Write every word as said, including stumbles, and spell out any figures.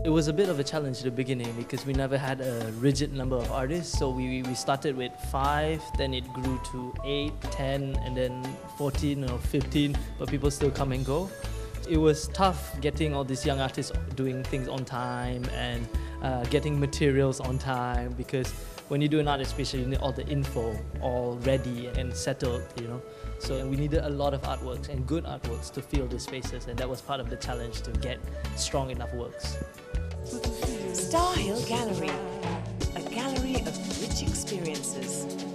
It was a bit of a challenge at the beginning because we never had a rigid number of artists. So we, we started with five, then it grew to eight, ten, and then fourteen or fifteen, but people still come and go. It was tough getting all these young artists doing things on time and uh, getting materials on time, because when you do an art exhibition, you need all the info all ready and settled, you know. So we needed a lot of artworks and good artworks to fill the spaces, and that was part of the challenge, to get strong enough works. Star Hill Gallery, a gallery of rich experiences.